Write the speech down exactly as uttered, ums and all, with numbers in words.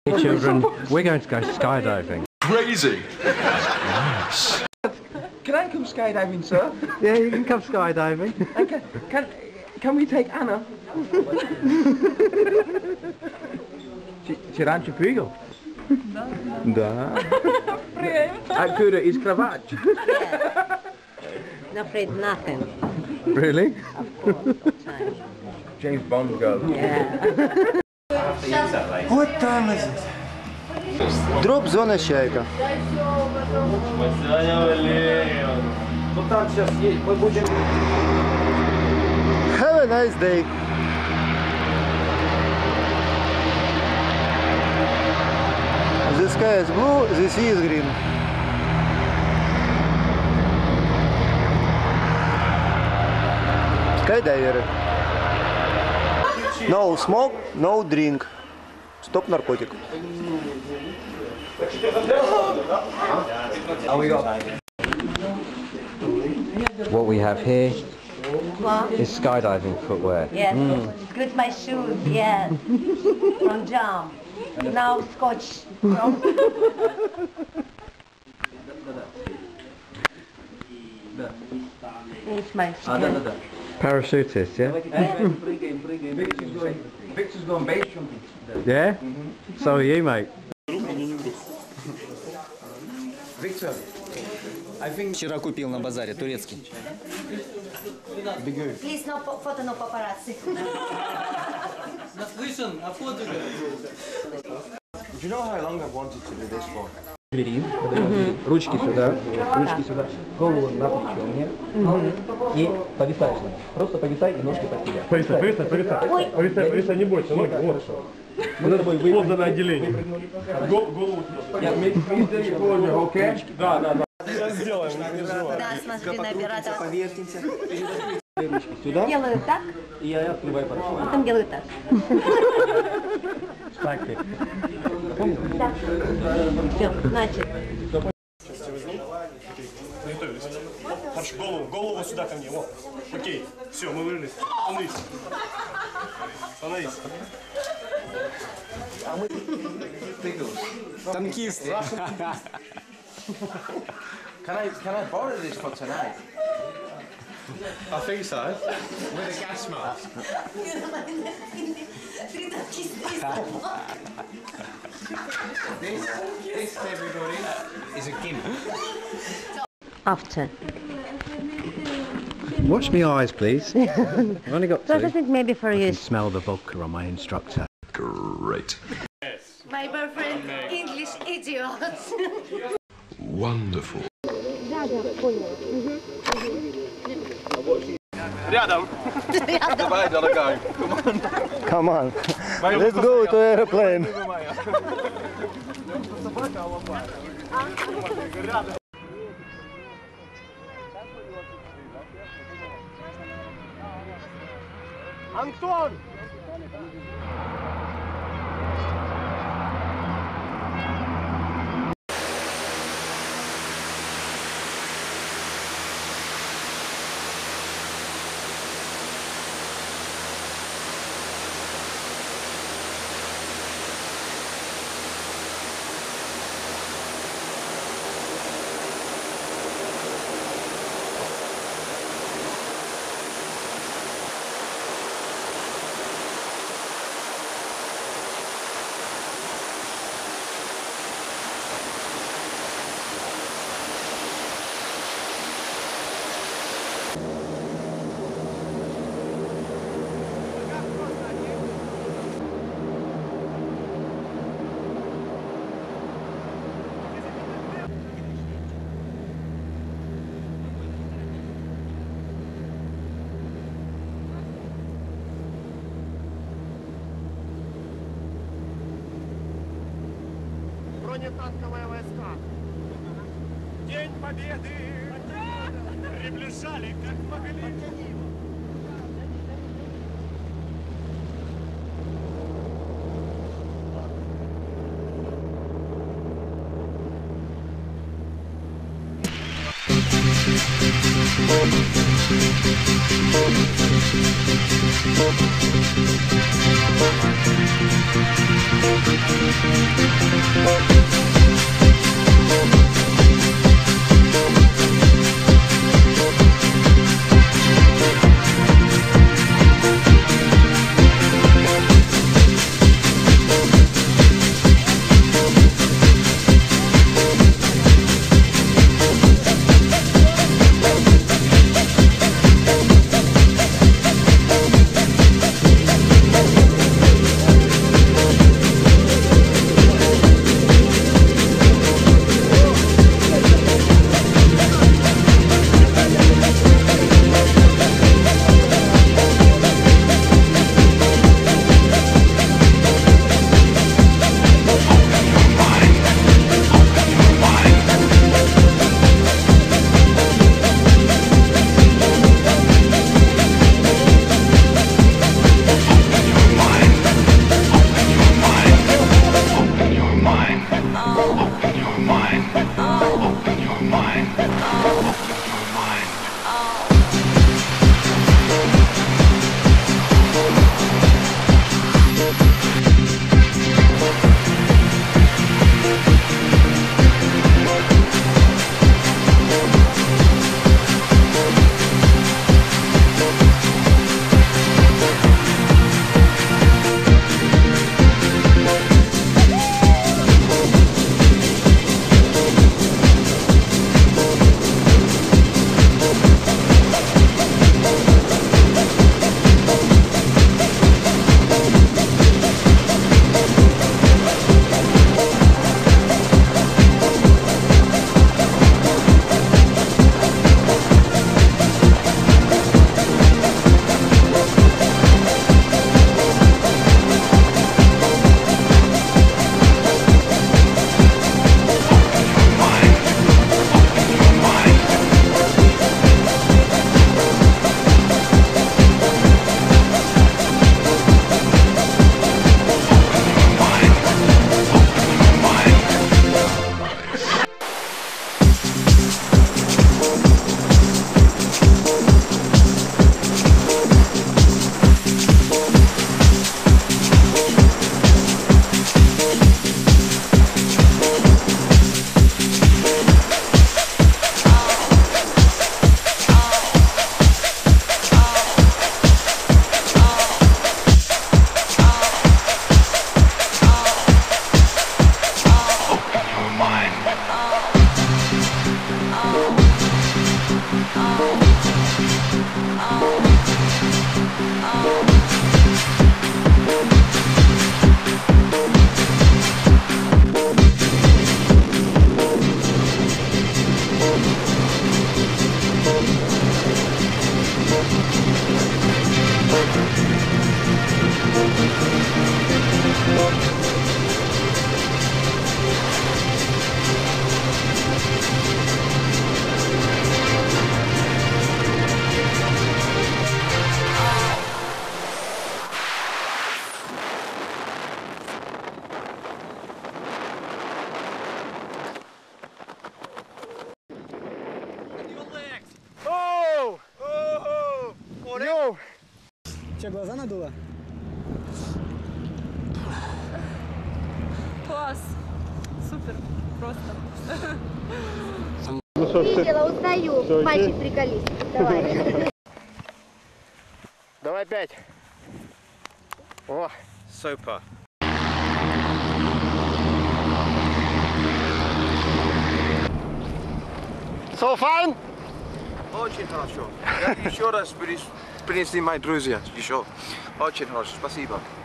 Hey children, we're going to go skydiving. Crazy! Nice. Can I come skydiving, sir? Yeah, you can come skydiving. Okay. Can, can we take Anna? Ci ranci più? Da. Arturo is cravat. Yeah. Not afraid of nothing. Really? Of course, all the time. James Bond girl. Yeah. What time is it? Drop zona Чайка. Have a nice day. The sky is blue, the sea is green. Skydiver. No smoke, no drink. Stop narcotic. What we have here What? is skydiving footwear. Yes, good my shoes, yes. From jump. Now scotch. From it's my shoes. Parachutist, yeah? Victor's going, Victor's going base jumping. Yeah? So are you, mate. Victor, I think... Вчера купил на базаре турецкий. Please no photo, no paparazzi. Listen, a photo. Do you know how long I've wanted to do this for? Ручки сюда, ручки сюда, голову на плечо мне и повисаешь. Просто повисай и ножки под тебя. Повисай, повисай, повисай. Повисай, повисай, не бойся, ноги. Вот. Мы за тобой выйдем. Поза на отделение. Гол- Голову туда. Окей? Да, да, да. Сейчас сделаем, не переживай. Да, смотри на оператора. Повертимся. Сюда, Делаю так, и я открываю парашют. потом делаю так. Thank you. Да. Все, значит. Готовились. Хорошо, голову, голову сюда ко мне. Вот. Окей. Все, мы вылез. Становись. Становись. Танкист. Can I, can I borrow this for tonight? I think so. With a gas mask. This, this everybody, is a gimp. After. Watch me eyes, please. I've only got So I two. think maybe for I you. can smell the vodka on my instructor. Great. My boyfriend, English idiot. Wonderful. Рядом. Давай, дорогая. Come on. Let's go to airplane. Антон! Бронетанковые войска. День Победы! Приближали, как могли. Thank you. глаза надула? Класс. Супер. Просто. Видела, узнаю. Мальчик приколист. Давай. Давай пять. О, Super. so fine? Очень хорошо. Я еще раз принесли мои друзья. Еще. Очень хорошо. Спасибо.